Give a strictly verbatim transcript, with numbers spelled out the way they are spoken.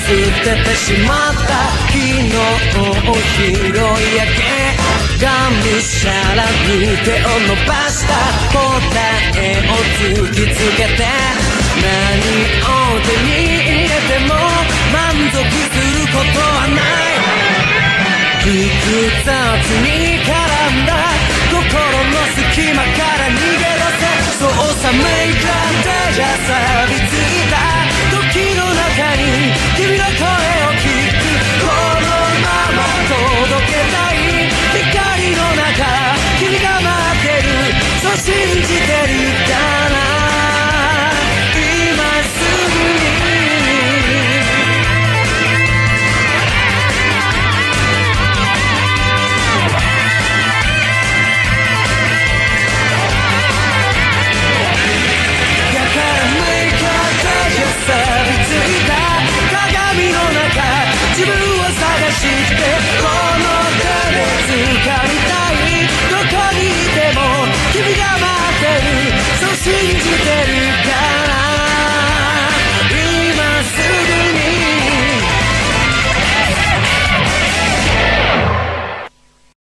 捨ててしまった昨日を拾い上げがむしゃらに手を伸ばした答えを突きつけて何を手に入れても満足することはない複雑な